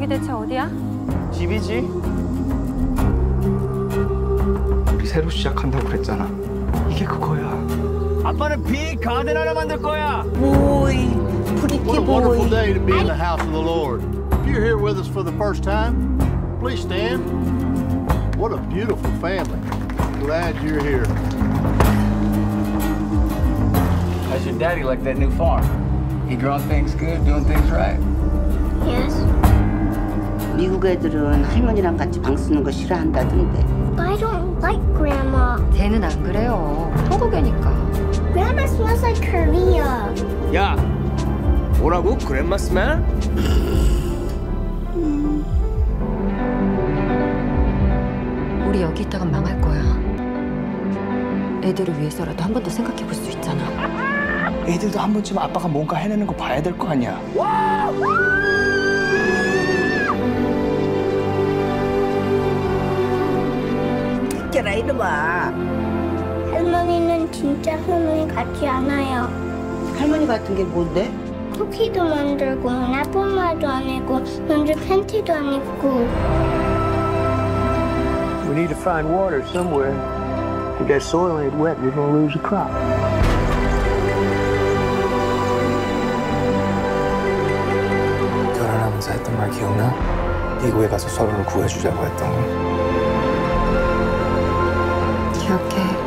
여기 대체 어디야? 집이지. 우리 새로 시작한다고 그랬잖아. 이게 그거야. 아빠는 빅 가든 하나 만들 거야. Boy, pretty What a wonderful boy. day to be in the house of the Lord. If you're here with us for the first time, please stand. What a beautiful family. Glad you're here. How's your daddy like that new farm? He growing things good, doing things right? Yes. 미국 애들은 할머니랑 같이 방 쓰는 거 싫어한다던데. But I don't like Grandma. 쟤는 안 그래요. 한국애니까. Grandma smells like Korea. 야, 뭐라고? 그랜마 스멜? 우리 여기 있다간 망할 거야. 애들을 위해서라도 한 번 더 생각해 볼 수 있잖아. 애들도 한 번쯤 아빠가 뭔가 해내는 거 봐야 될 거 아니야. 깨라 이놈아. 할머니는 진짜 할머니 같지 않아요. 할머니 같은 게 뭔데? 쿠키도 만들고 나쁜 안 하고 먼저 팬티도 안 입고. We need to find water somewhere. If that soil ain't wet, we're gonna lose the crop. 결혼하면서 했던 말 기억나? 미국에 가서 서로를 구해주자고 했던 거. 기억해.